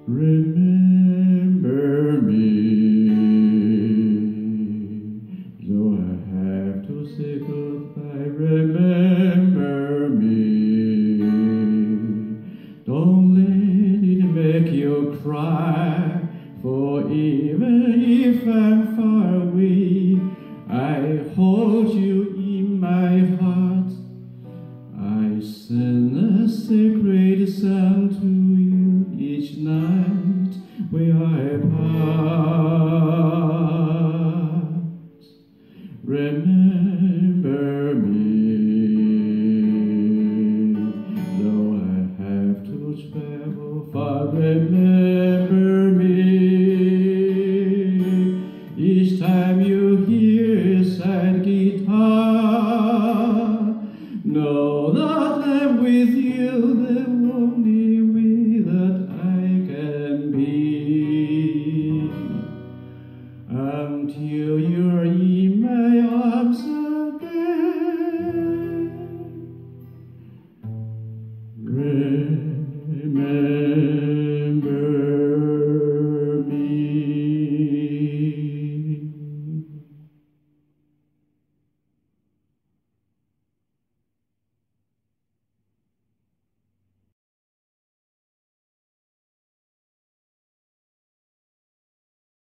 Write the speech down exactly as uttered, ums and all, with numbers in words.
Remember me, though I have to say goodbye. Remember me, don't let it make you cry. For even if I'm far away, I hold you in my heart. I send a sacred song to you each night we are apart. Remember